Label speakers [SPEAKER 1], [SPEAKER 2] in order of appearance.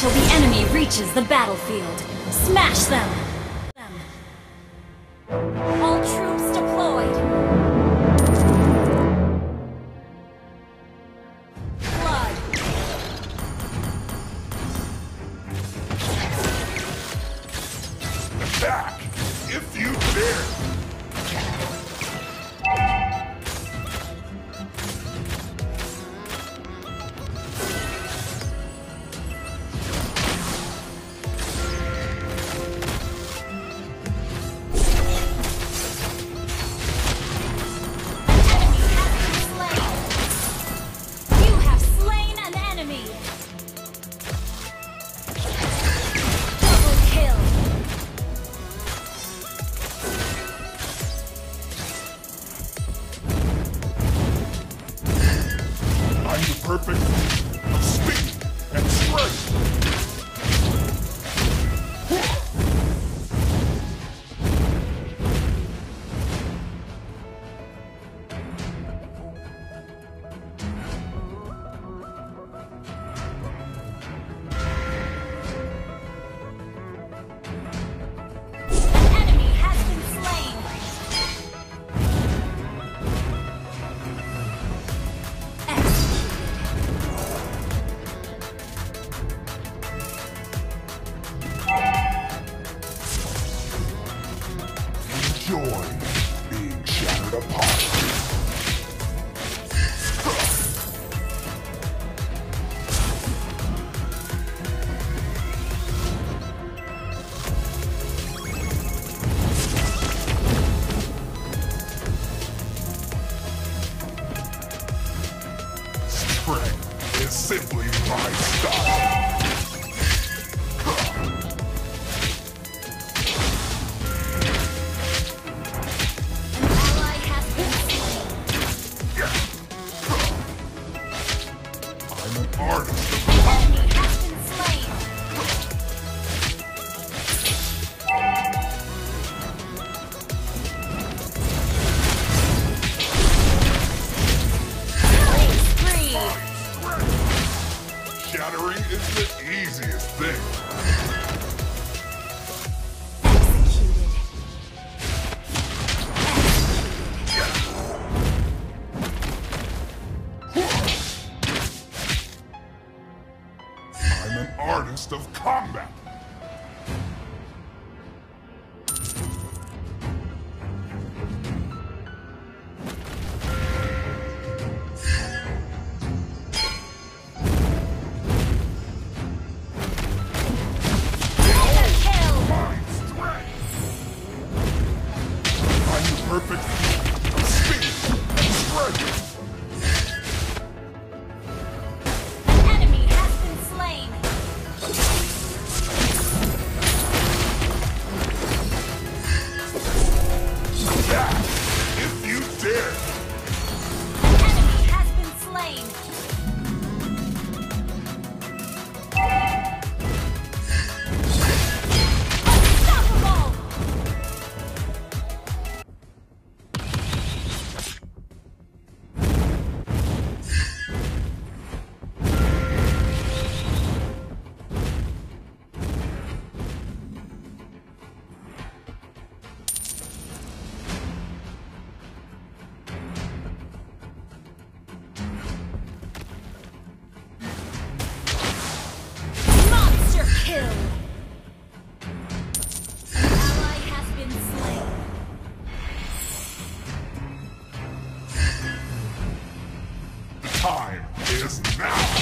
[SPEAKER 1] till the enemy reaches the battlefield. Smash them! All troops deployed! Blood!
[SPEAKER 2] Attack! If you dare! Perfect speed and strength. Enjoy being shattered apart. Strength is simply my style. Shattering is the easiest thing. I'm an artist of combat. Perfect speed and strength.
[SPEAKER 1] An enemy has been slain.
[SPEAKER 2] Attack if you dare.
[SPEAKER 1] An enemy has been slain. Unstoppable! Kill! An ally has been slain.
[SPEAKER 2] The time is now!